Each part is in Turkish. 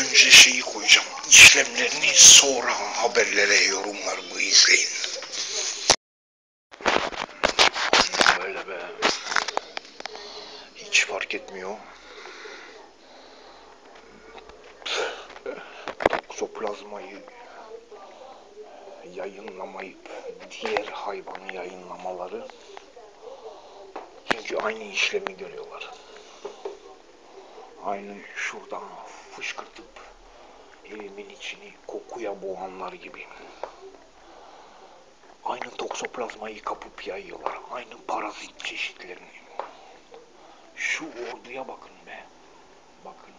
önce şeyi koyacağım. İşlemlerini, sonra haberlere, yorumlarımı izleyin. Böyle be. Hiç fark etmiyor. Toksoplazmayı yayınlamayıp diğer hayvanı yayınlamaları, çünkü aynı işlemi görüyorlar. Aynı şuradan fışkırtıp evimin içini kokuya boğanlar gibi. Aynı toksoplazmayı kapıp yayıyorlar. Aynı parazit çeşitlerini. Şu orduya bakın be. Bakın.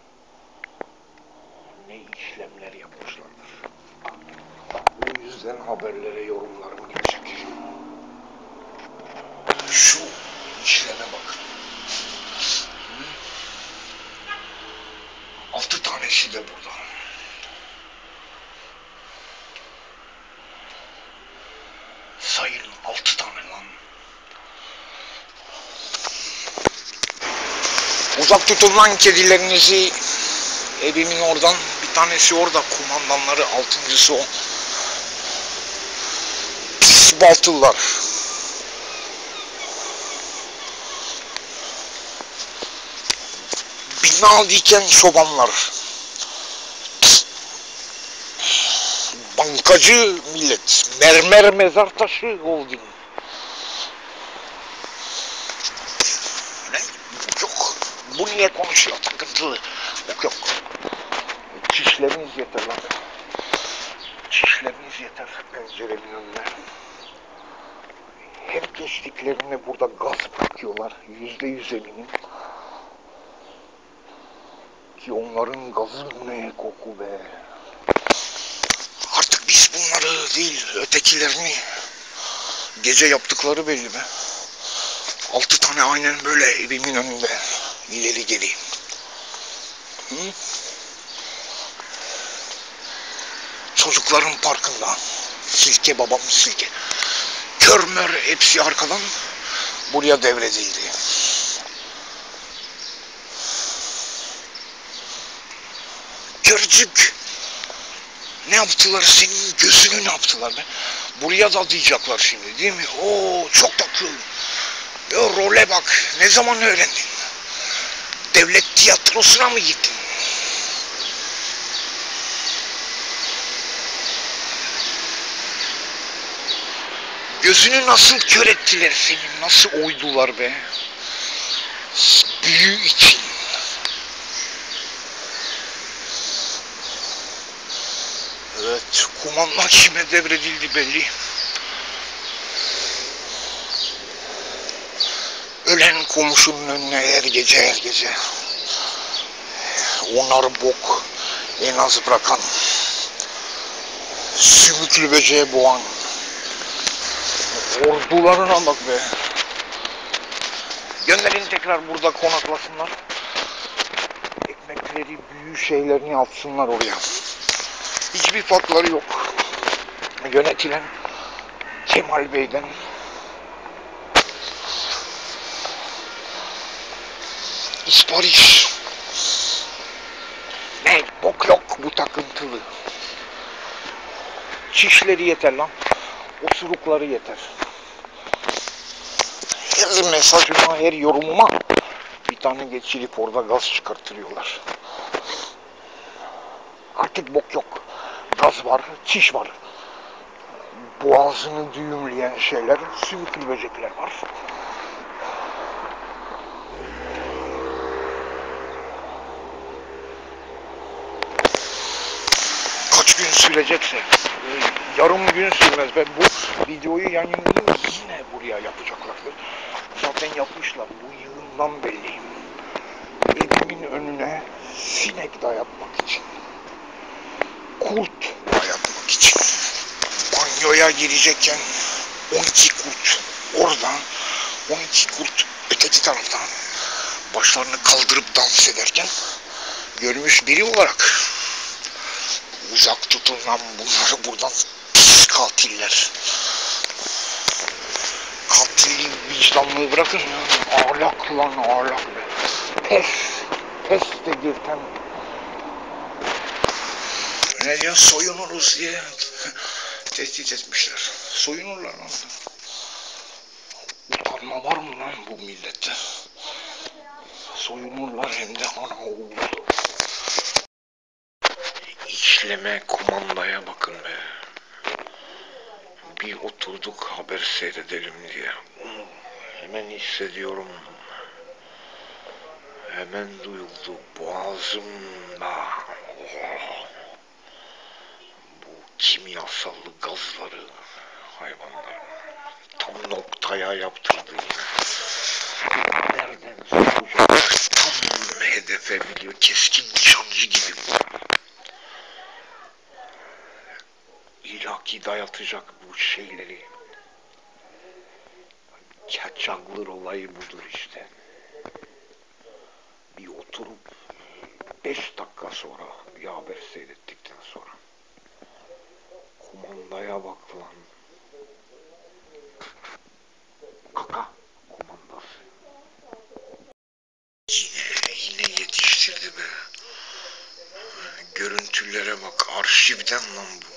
Ne işlemler yapmışlardır. O yüzden haberlere, yorumlarım gidecek. Şu işleme bakın. 6 tanesi de burada. Sayın, 6 tane lan. Uzak tutun lan kedilerinizi. Evimin oradan. Bir tanesi orada, kumandanları, 6.'sı o. Pis baltıllar. Bina diken çobanlar. Bankacı millet. Mermer mezar taşı holding. Ne? Yok. Bu niye konuşuyor takıntılı? Yok. Çişleriniz yeter lan. Çişleriniz yeter penceremin önüne. Her geçtiklerinde burada gaz bırakıyorlar. %100 eminim. Ki onların gazı ne koku be. Artık biz bunları değil, ötekilerini, gece yaptıkları belli be. 6 tane aynen böyle evimin önünde. İleri geri. Hı? Çocukların parkında. Silke babam silke. Körmör hepsi arkadan buraya devredildi. Görcük. Ne yaptılar, senin gözünü ne yaptılar be? Buraya da diyecekler şimdi değil mi? Oo çok tatlı. Ya role bak. Ne zaman öğrendin? Devlet tiyatrosuna mı gittin? Gözünü nasıl kör ettiler senin? Nasıl oydular be? Büyü için. Evet, kumanda kime devredildi belli. Ölen komşunun önüne her gece. Onlar bok en az bırakan. Sümüklü böceğe boğan. Ordularına bak be. Gönderin tekrar burada konaklasınlar. Ekmekleri, büyü şeylerini atsınlar oraya. Hiçbir farkları yok. Yönetilen Kemal Bey'den. İspariş. Ne bok yok bu takıntılı. Çişleri yeter lan. Osurukları yeter. Her mesajıma, her yorumuma bir tane geçirip orada gaz çıkartıyorlar. Artık bok yok. Gaz var, çiş var. Boğazını düğümleyen şeyler, sümüklü böcekler var. Kaç gün sürecekse, yarım gün sürmez. Ben bu videoyu yayınlayayım, yine buraya yapacaklar. Zaten yapmışlar, bu yığından belli. Evimin önüne sinek dayatmak için, kurt dayatmak için. Banyoya girecekken 12 kurt oradan, 12 kurt öteki taraftan başlarını kaldırıp dans ederken görmüş biri olarak uzak tutun lan bunları buradan, pis katiller. Katilliği, vicdanlığı bırakın. Ahlak lan ahlak be. Pes dedirten Ne diyor? Soyunuruz diye tehdit etmişler. Soyunurlar lan. Utanma var mı lan bu millette? Soyunurlar hem de ana oğul. İşleme kumandaya bakın be. Bir oturduk haber seyredelim diye. Hemen hissediyorum. Hemen duyuldu boğazımda. Oh. Bu kimyasallı gazları hayvanlar tam noktaya yaptırdı yine. Nereden sokacak? Tam hedefe biliyor. Keskin nişancı gibi. İlaki dayatacak bu şeyleri. Kaçaklar olayı budur işte. Bir oturup 5 dakika sonra bir haber seyrettikten sonra kumandaya bak lan. Kaka kumandası. Yine yetiştirdi be. Görüntülere bak. Arşivden lan bu.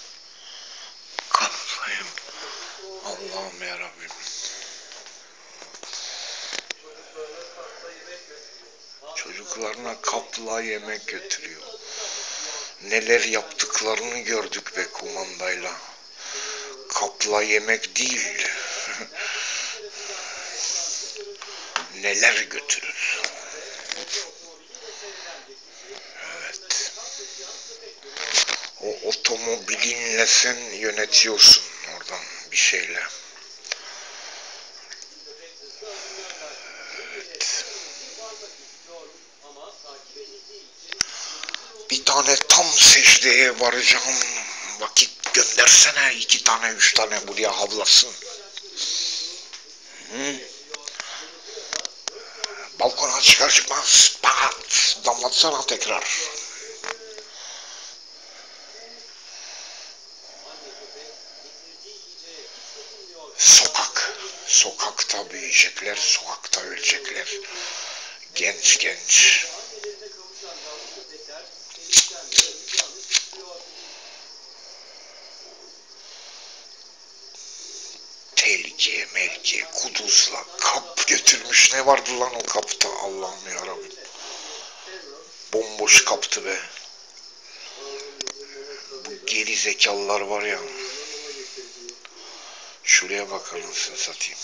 Kafayım. Allah'ım yarabbim. Çocuklarına kapla yemek götürüyor. Neler yaptıklarını gördük be kumandayla. Kapla yemek değil. Neler götürür. Evet. O otomobilinle sen yönetiyorsun oradan bir şeyle. Evet. Bir tane tam secdeye varacağım vakit göndersene 2 tane 3 tane buraya havlasın. Hı? Balkona çıkar çıkmaz pat damlatsana tekrar. Sokakta büyüyecekler, sokakta ölecekler. Genç genç. Tehlike, kuduzla kap götürmüş. Ne vardı lan o kapta? Allah'ım yarabbim. Bomboş kaptı be. Bu geri zekalılar var ya. Şuraya bak anasını satayım.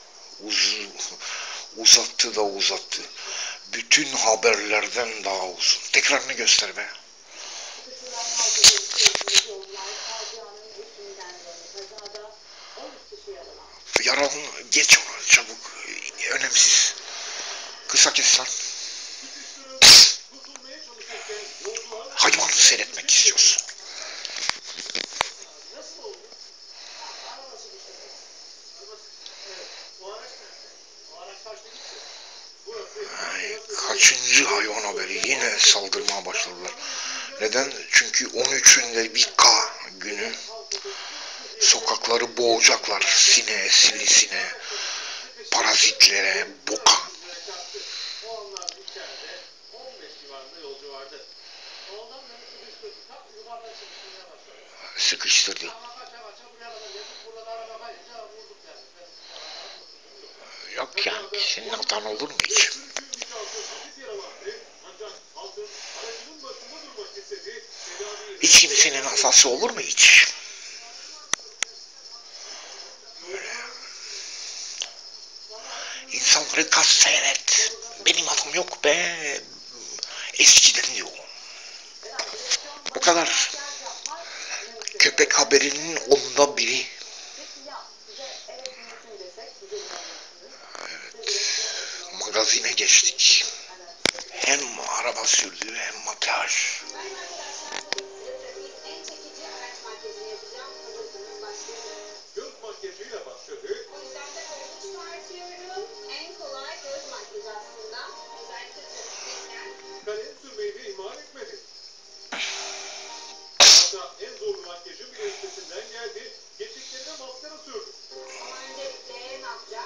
Uzattı da uzattı. Bütün haberlerden daha uzun. Tekrarını göster be. Yaralı geç onu çabuk. Önemsiz. Kısa kes lan. Hayvanı seyretmek istiyorsun. Ay, kaçıncı hayvan haberi? Yine saldırmaya başladılar. Neden? Çünkü 13'ünde bir K günü sokakları boğacaklar. Sineğe, sivrisineğe, parazitlere, boka. Sıkıştırdı. Yok ya, senin hatan olur mu hiç? Hiç kimsenin hatası olur mu hiç? Böyle. İnsanları kas seyret. Benim adım yok be. Eskiden diyor. O kadar. Köpek haberinin 1/10. Evet. Magazine geçtik. Hem araba sürdü hem makyaj.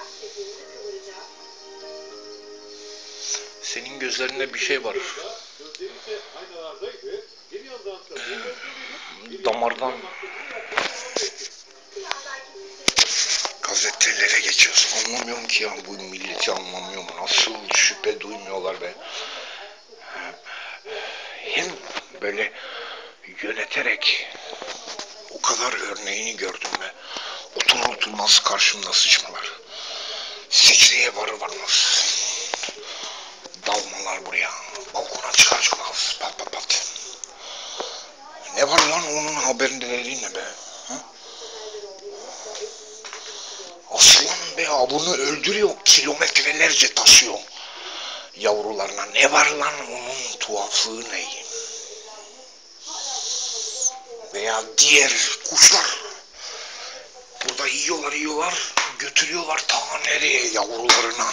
Senin gözlerinde bir şey var. Damardan gazetelere geçiyoruz. Anlamıyorum ki ya, bu milleti anlamıyorum. Nasıl şüphe duymuyorlar be. Hem böyle yöneterek o kadar örneğini gördüm be. Oturur oturmaz karşımda sıçmalar. Secdeye varır varmaz dalmalar buraya. Balkona çıkar çıkmaz pat pat pat. Ne var lan onun haberleri ne be? Ha? Aslan be, bunu öldürüyor, kilometrelerce taşıyor yavrularına. Ne var lan onun tuhaflığı ne? Veya diğer kuşlar burada yiyorlar, götürüyorlar ta nereye yavrularına.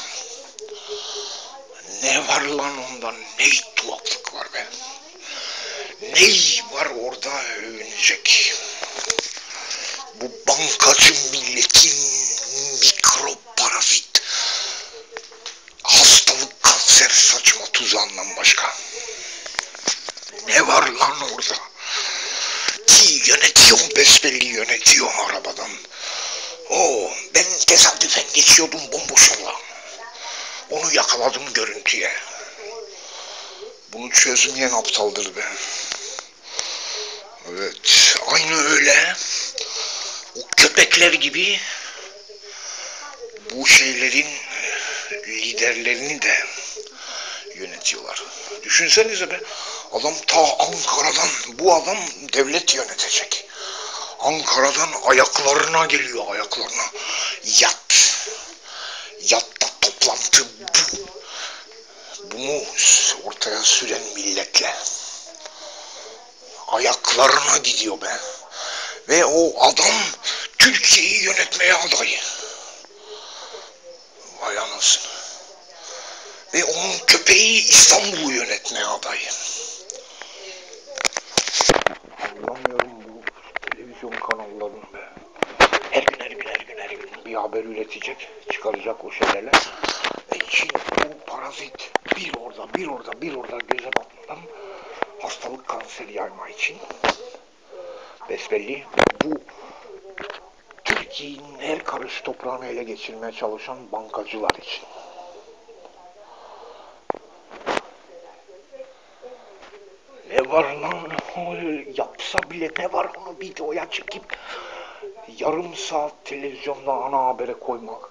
Ne var lan ondan, ne tuhaflık var be. Ne var orada övünecek? Bu bankacı milletin mikrop, parazit, hastalık, kanser saçma tuzağından başka. Ne var lan orada? Ki yönetiyor, besbelli yönetiyor arabadan. Ben tesadüfen geçiyordum bomboş yola. Onu yakaladım görüntüye. Bunu çözmeyen aptaldır be. Evet, aynı öyle. O köpekler gibi bu şeylerin liderlerini de yönetiyorlar. Düşünsenize be, adam ta Ankara'dan, bu adam devlet yönetecek. Ankara'dan ayaklarına geliyor, ayaklarına. Yatta toplantı bu. Bunu ortaya süren milletle. Ayaklarına gidiyor be. Ve o adam Türkiye'yi yönetmeye aday. Vay anasını. Ve onun köpeği İstanbul'u yönetmeye aday. Anlamıyorum bu televizyon kanallarını be. Her gün bir haber üretecek, çıkaracak o şeylerle. Ve Çin bu parazit bir orada göze batmadan hastalık, kanser yayma için besbelli bu Türkiye'nin her karış toprağını ele geçirmeye çalışan bankacılar için. Ne var lan? Yapsa bile ne var onu videoya çekip yarım saat televizyonda ana habere koymak?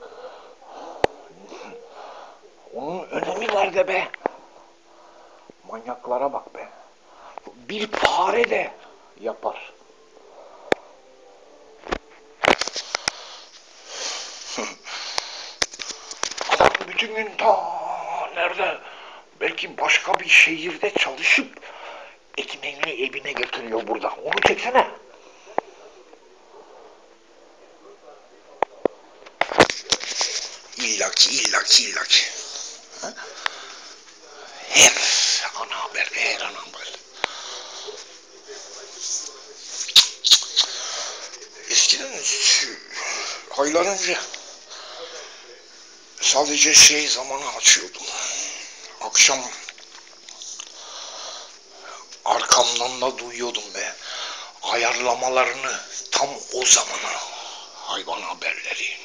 Onun önemi nerede be? Manyaklara bak be. Bir fare de yapar. Adam bütün gün nerede? Belki başka bir şehirde çalışıp ekmeğini evine götürüyor burada. Onu çeksene. İllaki. Ha? Her ana haber. Eskiden aylar önce sadece zamanı açıyordum. Akşam arkamdan da duyuyordum be. Ayarlamalarını tam o zamana. Hayvan haberleri.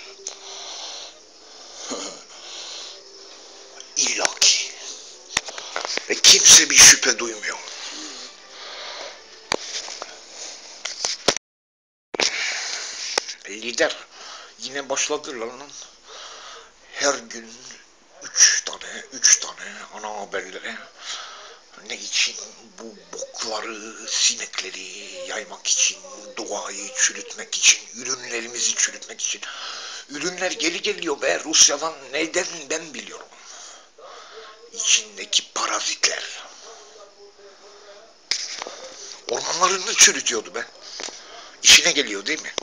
İllaki. Ve kimse bir şüphe duymuyor. Lider yine başladılar lan. Her gün üç tane ana haberlere. Ne için? Bu bokları, sinekleri yaymak için, doğayı çürütmek için, ürünlerimizi çürütmek için. Ürünler geri geliyor be Rusya'dan. Neden ben biliyorum. İçindeki parazitler. Ormanlarını çürütüyordu be. İşine geliyor değil mi?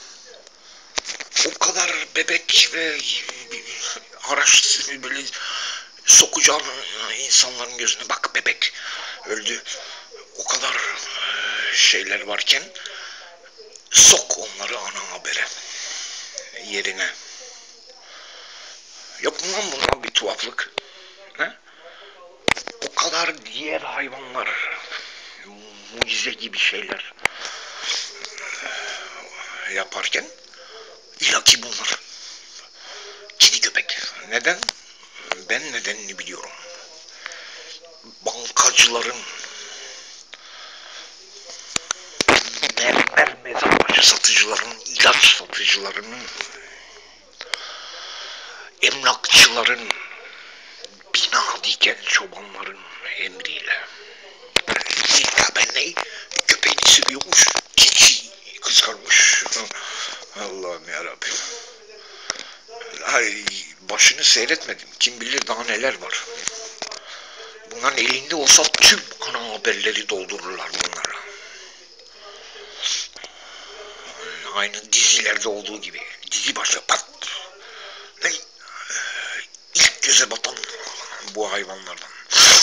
O kadar bebek ve haraç böyle sokacağım insanların gözüne. Bak bebek öldü. O kadar şeyler varken sok onları ana habere yerine. Yok mu lan bundan bir tuhaflık? He? O kadar diğer hayvanlar, mucize gibi şeyler yaparken ilaki bunlar. Kedi köpek. Neden? Ben nedenini biliyorum. Bankacıların, mermer mezarcı satıcıların, ilaç satıcılarının, emlakçıların, bina diken çobanların emriyle. Ya ben ne? Köpeğini seviyormuş, keçi kıskanmış. Allah'ım yarabbim. Ay, başını seyretmedim. Kim bilir daha neler var. Bunların elinde olsa tüm ana haberleri doldururlar bunlara. Aynı dizilerde olduğu gibi. Dizi başı pat. Ne? İlk göze batan bu hayvanlardan.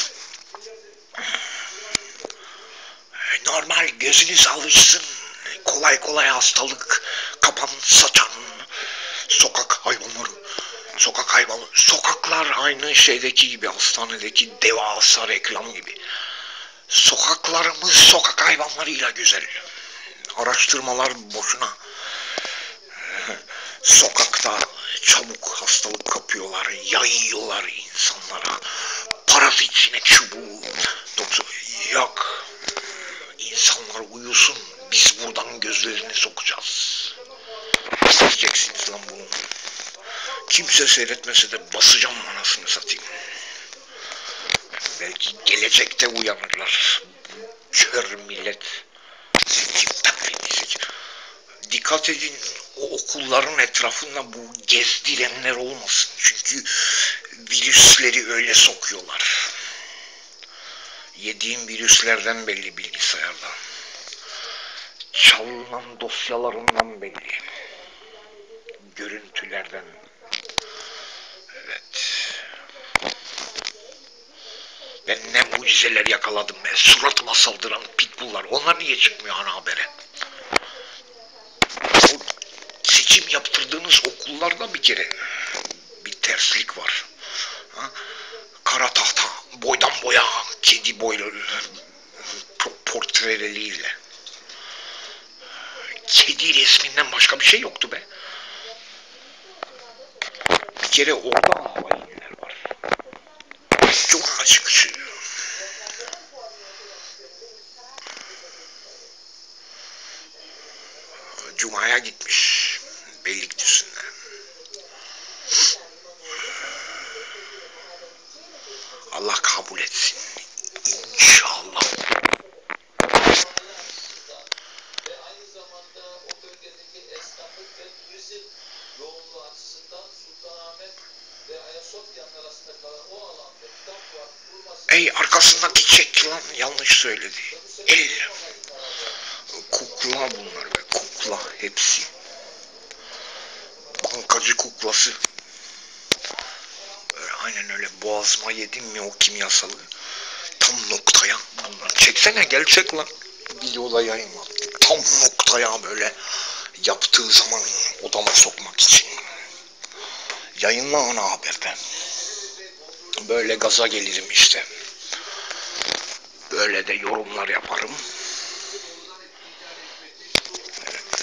Normal gözünüz alışsın. Kolay kolay hastalık kapan saçan sokak hayvanları. Sokaklar aynı şeydeki gibi, hastanedeki devasa reklam gibi. Sokaklarımız sokak hayvanlarıyla güzel. Araştırmalar boşuna. Sokakta çabuk hastalık kapıyorlar, yayıyorlar insanlara. Parazit sinek çubuğu. Yok. İnsanlar uyusun. Biz buradan gözlerini sokacağız. Diyeceksiniz lan bunu. Kimse seyretmese de basacağım anasını satayım. Belki gelecekte uyanırlar. Kör millet. Kim takvimleyecek? Dikkat edin, o okulların etrafında bu gezdirenler olmasın. Çünkü virüsleri öyle sokuyorlar. Yediğim virüslerden belli bilgisayarda. Çalınan dosyalarından belli. Görüntülerden. Evet. Ben ne mucizeler yakaladım be. Suratıma saldıran pitbulllar. Onlar niye çıkmıyor ana habere? O seçim yaptırdığınız okullarda bir kere bir terslik var. Ha? Kara tahta, boydan boya, kedi boyları, portreleriyle. Kedi resminden başka bir şey yoktu be. Bir kere orada hainler var. Çok açık. Cuma'ya gitmiş Beylikdüzü'ne. Allah kabul etsin. İnşallah. Ey arkasındaki çek lan, yanlış söyledi. El. Kukla bunlar be, kukla hepsi. Bankacı kuklası. Böyle, aynen öyle, boğazıma yedim mi o kimyasalı. Tam noktaya. Bunlar. Çeksene, gel çek lan. Videoda yayınla. Tam noktaya böyle yaptığı zaman odama sokmak için. Yayınla ana haberden. Böyle gaza gelirim işte. Böyle de yorumlar yaparım. Evet.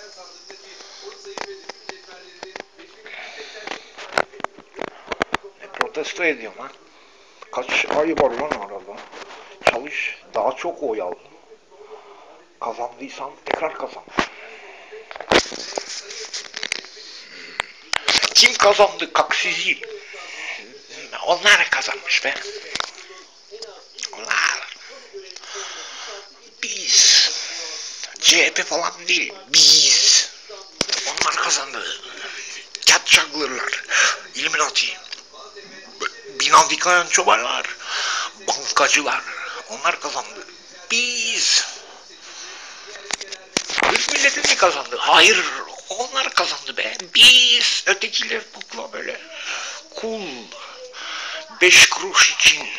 Ne protesto ediyorum lan? Kaç ay var lan arada? Çalış, daha çok oy al. Kazandıysan tekrar kazan. Kim kazandı? Kaksizi. Onlar kazanmış be. Onlar. Biz. CHP falan değil. Biz. Onlar kazandı. Catçaglırlar. Illuminati. Bina dikayan çobanlar. Bankacılar. Onlar kazandı. Biz. Türk milleti mi kazandı? Hayır. Onlar kazandı be. Biz. Ötekiler kukla böyle. Kul. 5 kuruş için.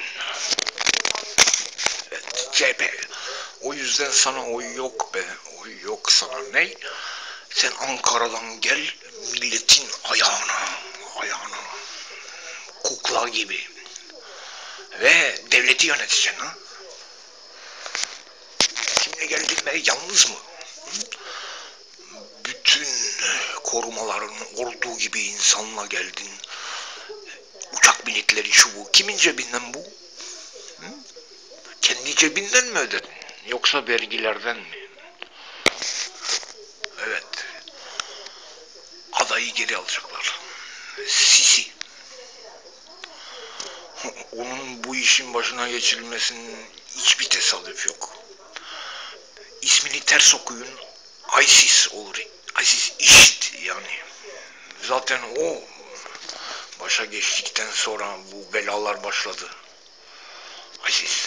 Evet, CHP. O yüzden sana oy yok be. Oy yok sana. Ne? Sen Ankara'dan gel, milletin ayağına. Kukla gibi. Ve devleti yöneteceksin ha. Kimle geldin be? Yalnız mı? Bütün korumaların olduğu gibi insanla geldin. Uçak biletleri şu bu. Kimin cebinden bu? Hı? Kendi cebinden mi ödedin? Yoksa vergilerden mi? Evet. Adayı geri alacaklar. Sisi. Onun bu işin başına geçirilmesinin hiçbir tesadüf yok. İsmini ters okuyun. ISIS olur. ISIS IŞİD yani. Zaten o başa geçtikten sonra bu belalar başladı. ISIS.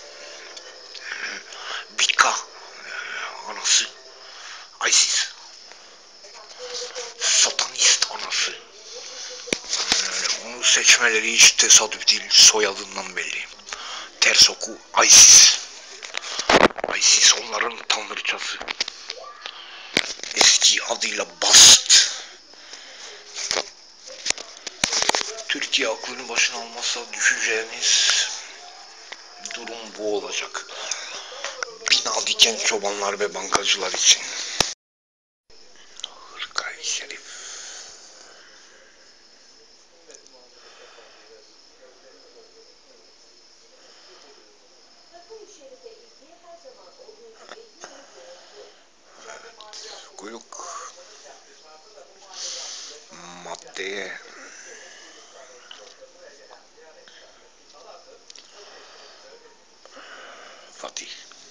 Bika anası. ISIS. Satanist anası. Onu seçmeleri hiç tesadüf değil. Soyadından belli. Ters oku ISIS. ISIS onların tanrıçası. Eski adıyla Bast. Türkiye aklını başına almazsa düşeceğimiz durum bu olacak. Bina diken çobanlar ve bankacılar için. Hırkayı Şerif. Kuyruk maddeye Fatih.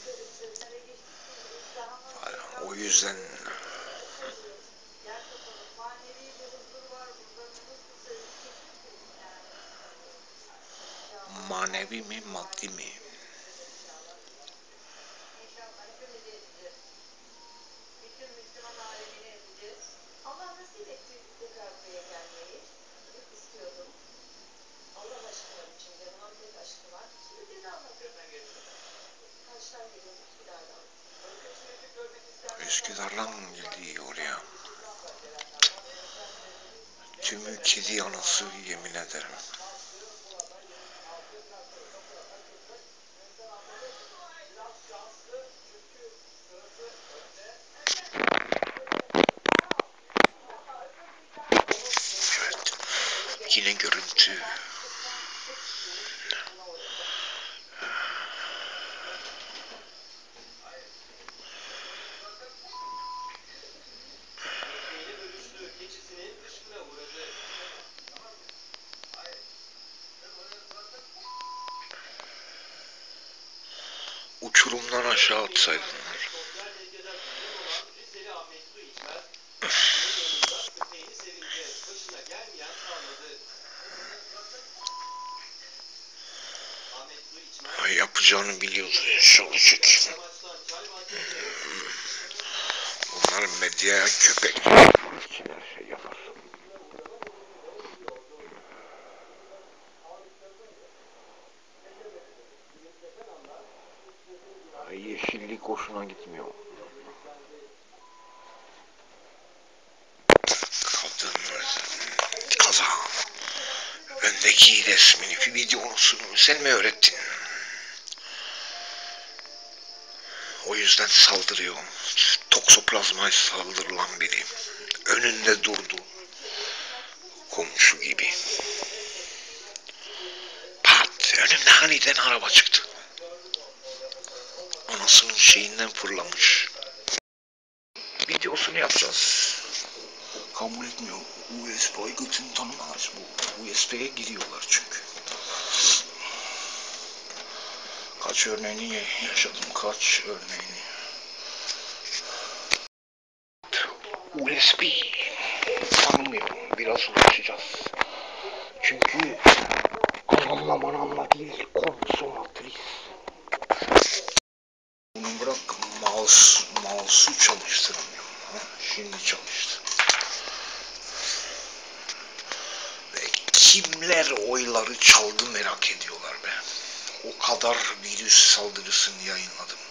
O yüzden manevi mi maddi mi? Üsküdar'dan mı geldi oraya? Tümü kedi anası yemin ederim. Evet. Yine görüntü. Uçurumdan aşağı atsaydılar. Yapacağını biliyordu Şalıçık. Bunlar medyaya köpek için her şey yapar. Yeşillik hoşuna gitmiyor. Kadın kaza. Öndeki resmini, videosunu sen mi öğrettin? O yüzden saldırıyor. Toksoplazmaya saldırılan biri. Önünde durdu. Komşu gibi. Pat! Önümde aniden araba çıktı. Anasının şeyinden fırlamış. Videosunu yapacağız. Kabul etmiyor. USB götünü tanımaz bu. USB'ye giriyorlar çünkü. Kaç örneğini yaşadım, kaç örneğini. USB tanımıyor. Biraz uğraşacağız. Çünkü anamla manamla değil, konsomatris. Bunu bırak, mouse'u çalıştıramıyorum. Şimdi çalıştı. Ve kimler oyları çaldı merak ediyorlar be. O kadar virüs saldırısını yayınladım.